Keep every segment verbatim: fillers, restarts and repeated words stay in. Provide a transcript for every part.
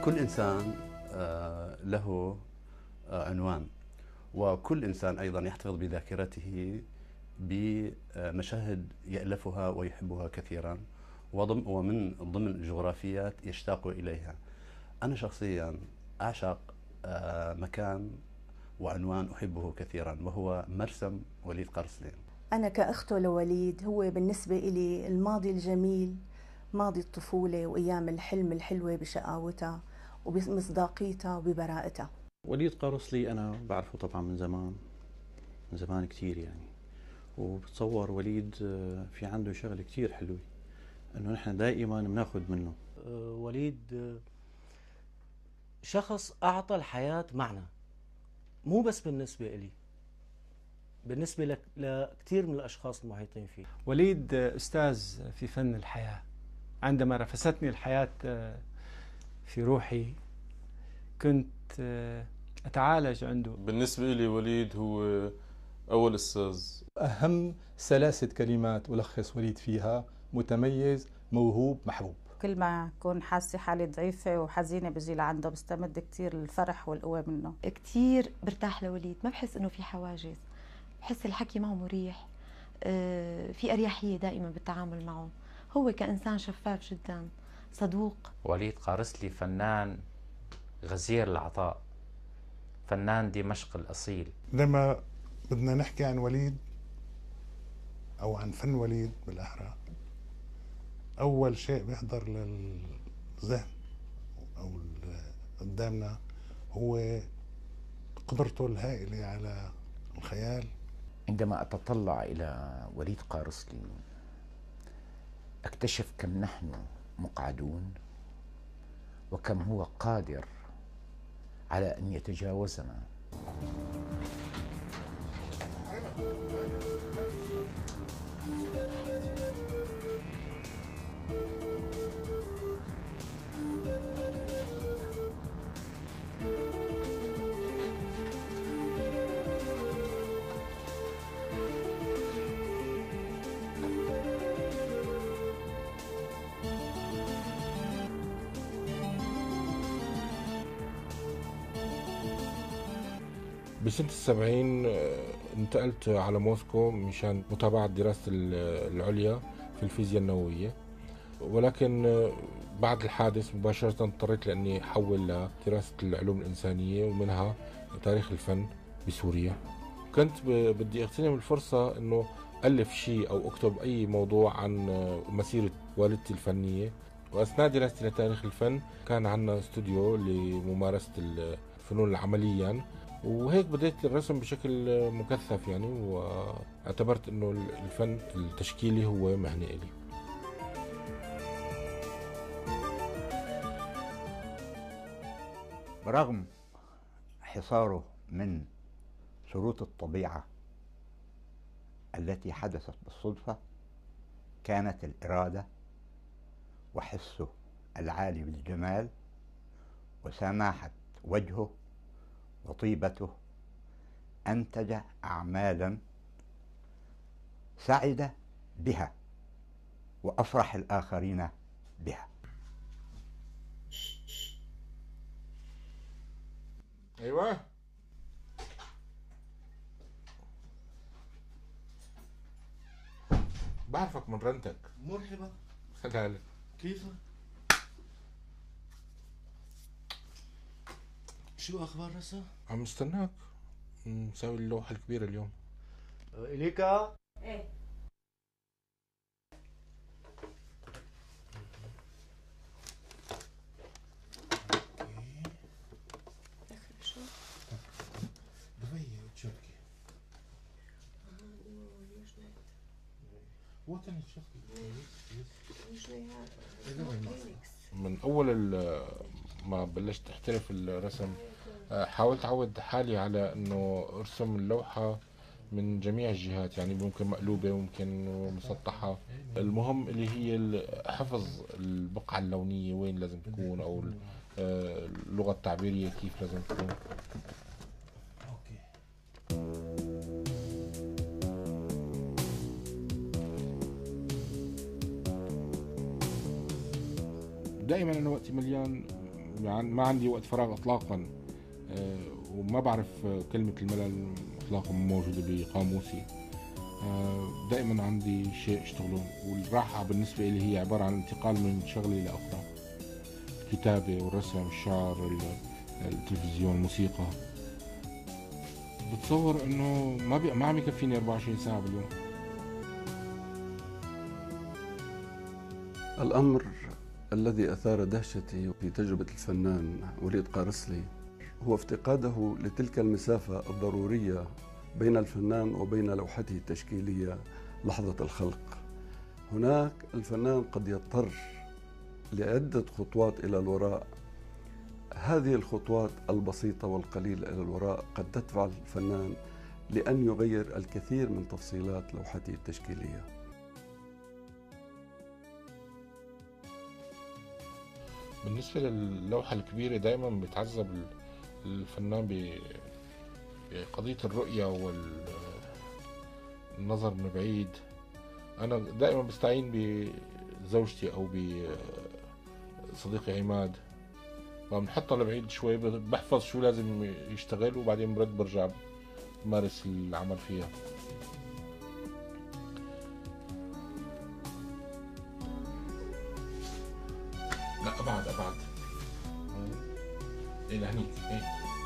كل إنسان آه، له آه، عنوان، وكل إنسان أيضا يحتفظ بذاكرته بمشاهد يألفها ويحبها كثيرا، ومن ضمن الجغرافيات يشتاق إليها. أنا شخصيا أعشق آه، مكان وعنوان أحبه كثيرا، وهو مرسم وليد قرصلين. أنا كأخته لوليد هو بالنسبة إلي الماضي الجميل، ماضي الطفولة وأيام الحلم الحلوة بشقاوتها وبمصداقيتها وببراءتها. وليد قرصلي أنا بعرفه طبعا من زمان، من زمان كتير يعني، وبتصور وليد في عنده شغلة كتير حلوة، إنه نحن دائما بناخذ منه. وليد شخص أعطى الحياة معنى، مو بس بالنسبة إلي، بالنسبة لك لكثير من الأشخاص المحيطين فيه. وليد أستاذ في فن الحياة. عندما رفستني الحياة في روحي كنت أتعالج عنده. بالنسبة لي وليد هو أول أستاذ. أهم ثلاثة كلمات ألخص وليد فيها: متميز، موهوب، محبوب. كل ما أكون حاسة حالي ضعيفة وحزينة بجي لعنده بستمد كتير الفرح والقوة منه. كتير برتاح لوليد، ما بحس إنه في حواجز، بحس الحكي معه مريح، في أريحية دائما بالتعامل معه. هو كإنسان شفاف جدا، صدوق. وليد قارصلي فنان غزير العطاء، فنان دمشق الأصيل. لما بدنا نحكي عن وليد أو عن فن وليد بالأحرى، أول شيء بيحضر للذهن أو قدامنا هو قدرته الهائلة على الخيال. عندما أتطلع إلى وليد قارصلي أكتشف كم نحن مقعدون، وكم هو قادر على أن يتجاوزنا. بسنة السبعين انتقلت على موسكو مشان متابعة دراسة العليا في الفيزياء النووية، ولكن بعد الحادث مباشرة اضطريت لأني أحول لدراسة العلوم الإنسانية ومنها تاريخ الفن بسوريا. كنت بدي اغتنم الفرصة أنه ألف شيء أو أكتب أي موضوع عن مسيرة والدتي الفنية، وأثناء دراستي لتاريخ الفن كان عندنا استوديو لممارسة الفنون العملية، وهيك بديت الرسم بشكل مكثف يعني، واعتبرت انه الفن التشكيلي هو مهنة إلي. برغم حصاره من شروط الطبيعة التي حدثت بالصدفة، كانت الإرادة وحسه العالي بالجمال وسماحة وجهه وطيبته أنتج أعمالا سعد بها وأفرح الآخرين بها. أيوة، بعرفك من رنتك. مرحبا. هلا، كيفك؟ شو أخبار رسا؟ عم استناك نسوي اللوحة الكبيرة اليوم. إليكا؟ إيه. دخل شو؟ دبي تشوفي. وطني تشوفي. من أول ما بلشت احترف الرسم حاولت اعود حالي على انه ارسم اللوحة من جميع الجهات، يعني ممكن مقلوبة ممكن مسطحة، المهم اللي هي حفظ البقعة اللونية وين لازم تكون، او اللغة التعبيرية كيف لازم تكون. دائما انا وقتي مليان يعني ما عندي وقت فراغ اطلاقا، وما بعرف كلمة الملل اطلاقا موجودة بقاموسي. دائما عندي شيء اشتغله، والراحة بالنسبة لي هي عبارة عن انتقال من شغلة إلى أخرى، الكتابة والرسم، الشعر، التلفزيون، الموسيقى. بتصور انه ما بي... ما عم يكفيني أربعة وعشرين ساعة باليوم. الأمر الذي أثار دهشتي في تجربة الفنان وليد قارصلي هو افتقاده لتلك المسافة الضرورية بين الفنان وبين لوحته التشكيلية لحظة الخلق. هناك الفنان قد يضطر لعدة خطوات إلى الوراء، هذه الخطوات البسيطة والقليلة إلى الوراء قد تدفع الفنان لأن يغير الكثير من تفصيلات لوحته التشكيلية. بالنسبة للوحة الكبيرة دائما بيتعذب الفنان بقضية الرؤية والنظر من بعيد. أنا دائما بستعين بزوجتي أو بصديقي عماد، بنحطها لبعيد شوي، بحفظ شو لازم يشتغل وبعدين برد برجع بمارس العمل فيها. لا أبعد أبعد إيه لهنيك إيه.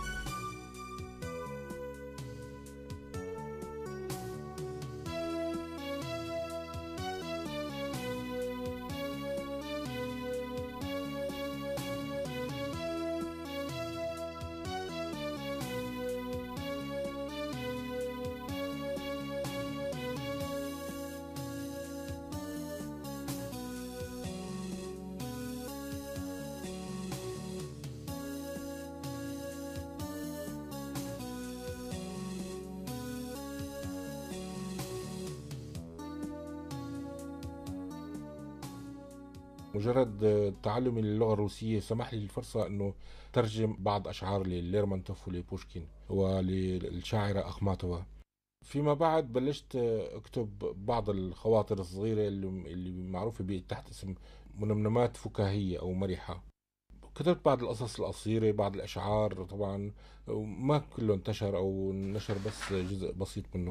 مجرد تعلمي للغة الروسية سمح لي الفرصة أنه ترجم بعض أشعار لليرمونتوف ولبوشكين وللشاعرة أخماتوفا. فيما بعد بلشت أكتب بعض الخواطر الصغيرة اللي معروفة تحت اسم منمنمات فكاهية أو مرحة. كتبت بعض القصص القصيرة، بعض الأشعار، طبعا ما كله انتشر أو نشر بس جزء بسيط منه.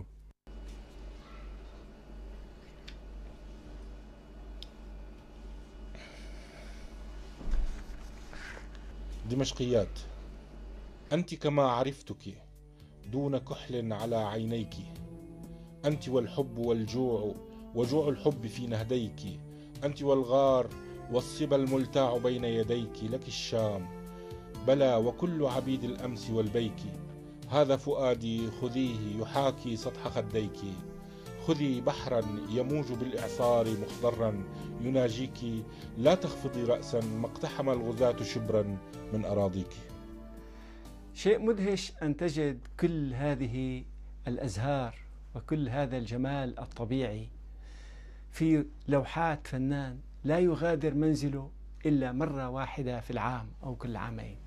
دمشقيات. أنت كما عرفتك دون كحل على عينيك، أنت والحب والجوع وجوع الحب في نهديك، أنت والغار والصبا الملتاع بين يديك، لك الشام بلى وكل عبيد الأمس والبيك، هذا فؤادي خذيه يحاكي سطح خديك، خذي بحرا يموج بالإعصار مخضرا يناجيك، لا تخفضي رأسا ما اقتحم الغزاة شبرا من أراضيك. شيء مدهش أن تجد كل هذه الأزهار وكل هذا الجمال الطبيعي في لوحات فنان لا يغادر منزله إلا مرة واحدة في العام أو كل عامين.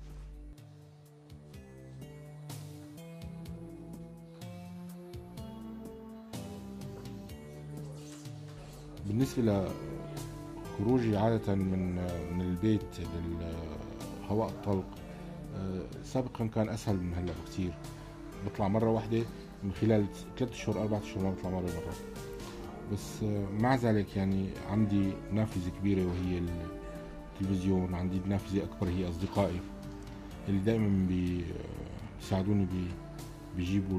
بالنسبة لخروجي عادة من من البيت للهواء الطلق، سابقا كان أسهل من هلا بكثير. بطلع مرة واحدة من خلال ثلاثة أشهر أربعة أشهر ما بطلع مرة مرة. بس مع ذلك يعني عندي نافذة كبيرة وهي التلفزيون، عندي نافذة أكبر هي أصدقائي اللي دائما بيساعدوني بيجيبوا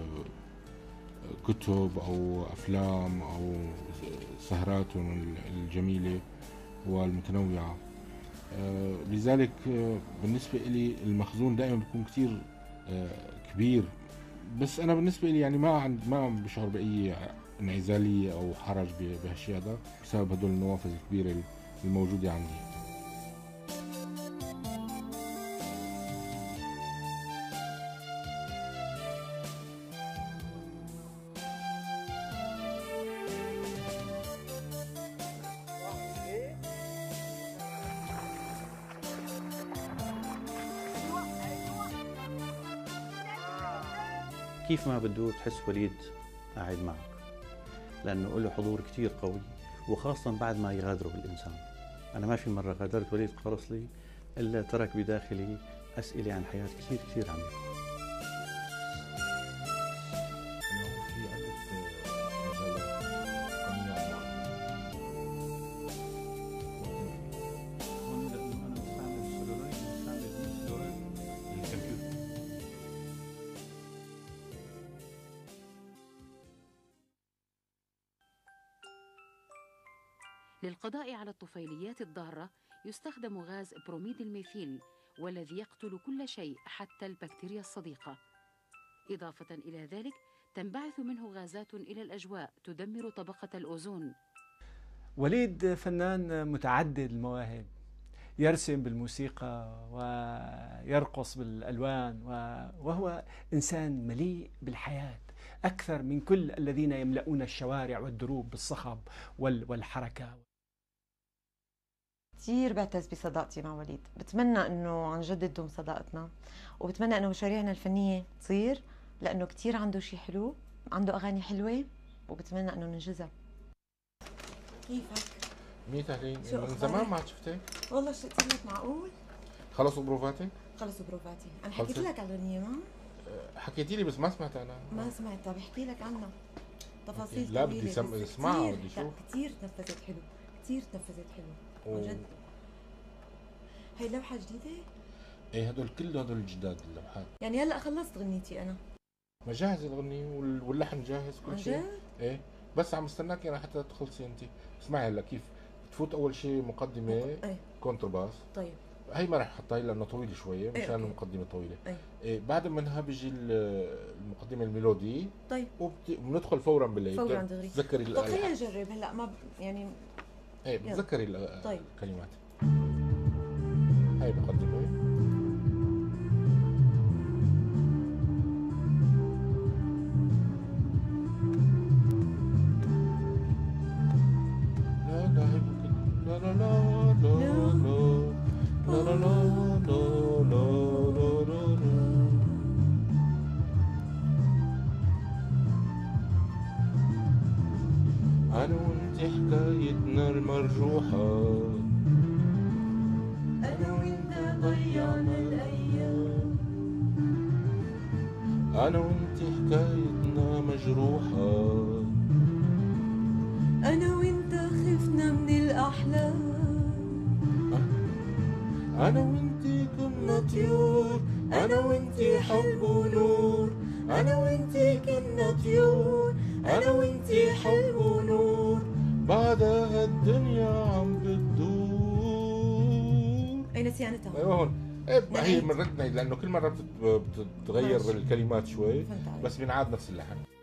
كتب أو أفلام أو سهراتهم الجميلة والمتنوعة. لذلك بالنسبة لي المخزون دائما بيكون كتير كبير، بس أنا بالنسبة لي يعني ما عند ما بشعر بأي انعزالية أو حرج بهالشيء هذا بسبب هدول النوافذ الكبيرة الموجودة عندي. كيف ما بده تحس وليد قاعد معك، لأنه له حضور كتير قوي، وخاصة بعد ما يغادره الإنسان. أنا ما في مرة غادرت وليد قارصلي إلا ترك بداخلي أسئلة عن حياة كثير كثير عميقة. للقضاء على الطفيليات الضارة يستخدم غاز بروميد الميثيل، والذي يقتل كل شيء حتى البكتيريا الصديقة. إضافة إلى ذلك تنبعث منه غازات إلى الأجواء تدمر طبقة الأوزون. وليد فنان متعدد المواهب، يرسم بالموسيقى ويرقص بالألوان، وهو إنسان مليء بالحياة أكثر من كل الذين يملؤون الشوارع والدروب بالصخب والحركة. كثير بعتز بصداقتي مع وليد، بتمنى انه عن جد تدوم صداقتنا، وبتمنى انه مشاريعنا الفنيه تصير، لانه كثير عنده شيء حلو، عنده اغاني حلوه، وبتمنى انه ننجزها. كيفك؟ ميت اهلين، من زمان ما عاد شفتك. والله اشتقت لك. معقول؟ خلصوا بروفاتك؟ خلصوا بروفاتي، انا حكيت لك على الأغنية ما؟ حكيتي لي بس ما سمعت انا. ما سمعتها، بحكي لك عنها تفاصيل لا بدي اسمعها، بدي اشوف. كثير تنفذت حلو، كثير تنفذت حلو عن جد. هي لوحة جديدة؟ ايه هدول كل هدول الجداد اللوحات. يعني هلا خلصت غنيتي انا؟ ما جاهز الغنية واللحن جاهز كل شيء. ايه بس عم استناكي انا حتى تخلصي انت. اسمعي هلا كيف بتفوت اول شيء مقدمة ايه؟ كونترباس. طيب هي ما رح احطها لانه طويله شويه مشان ايه المقدمه طويله. ايه؟ إيه بعد منها بيجي المقدمه الميلودي. طيب وبندخل فورا بالليل. فورا دغري. تذكري طيب خلينا نجرب هلا ما ب... يعني ايه بتذكري طيب. الكلمات. هاي مقدمه. لا لا هي ممكن لا لا لا لا لا لا لا لا لا لا لا. أنا وأنت حكايتنا المرجوحة، أنا وأنت ضيعنا الأيام، أنا وأنت حكايتنا مجروحة، أنا وأنت خفنا من الأحلام، أنا وأنت كنا طيور، أنا وأنت حب ونور، أنا وأنت كنا طيور، أنا وأنت حب ونور، بعدها الدنيا عم بتدور. أي نسيانتها؟ أيوة هون. إيه هي من ردنا لأنه كل مرة بتتغير الكلمات شوي، بس بينعاد نفس اللحن.